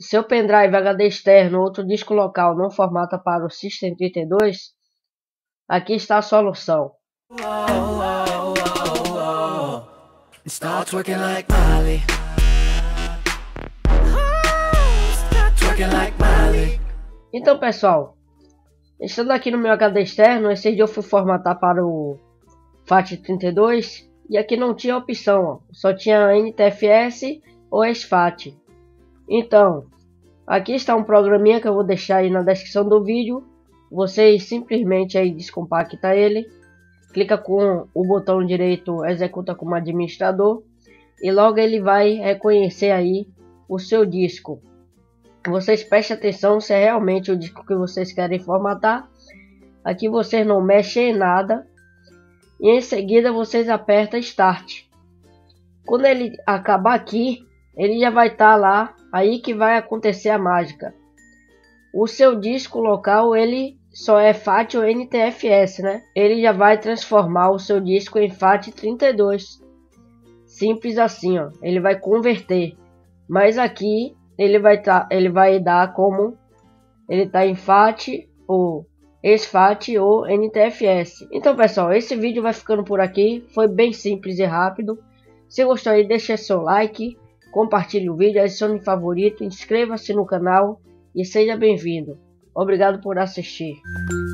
seu pendrive HD externo ou outro disco local não formata para o System32, aqui está a solução. Então, pessoal, estando aqui no meu HD externo, esse dia eu fui formatar para o FAT32 e aqui não tinha opção, ó, só tinha NTFS ou SFAT. Então, aqui está um programinha que eu vou deixar aí na descrição do vídeo. Vocês simplesmente aí descompacta ele, clica com o botão direito executa como administrador e logo ele vai reconhecer aí o seu disco. Vocês prestem atenção se é realmente o disco que vocês querem formatar. Aqui vocês não mexem em nada e em seguida vocês apertam Start. Quando ele acabar aqui, ele já vai estar lá, aí que vai acontecer a mágica. O seu disco local ele só é FAT ou NTFS, né? Ele já vai transformar o seu disco em FAT32. Simples assim, ó. Ele vai converter. Mas aqui ele vai dar como ele está em FAT ou SFAT ou NTFS. Então, pessoal, esse vídeo vai ficando por aqui. Foi bem simples e rápido. Se gostou aí, deixa seu like, compartilhe o vídeo, adicione favorito, inscreva-se no canal e seja bem-vindo. Obrigado por assistir.